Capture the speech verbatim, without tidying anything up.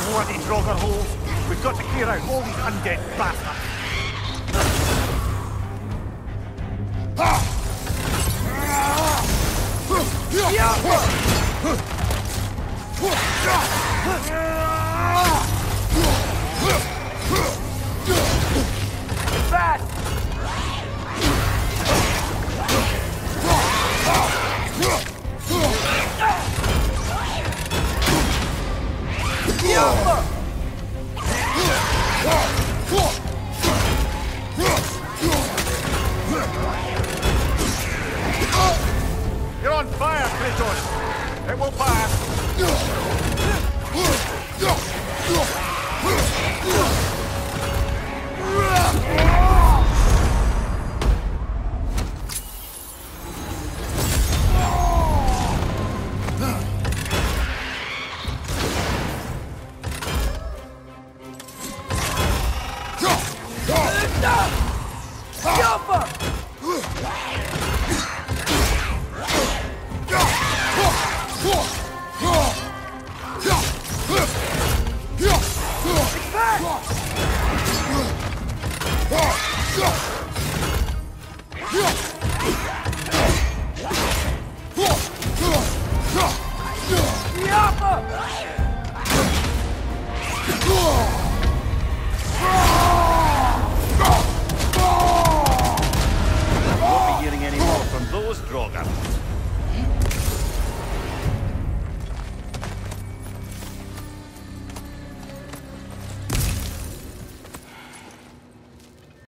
bloody Draugr holes. We've got to clear out all these undead bastards. Fast! You're on fire, Kratos! It will pass! Won't be hearing any more from those Draugr.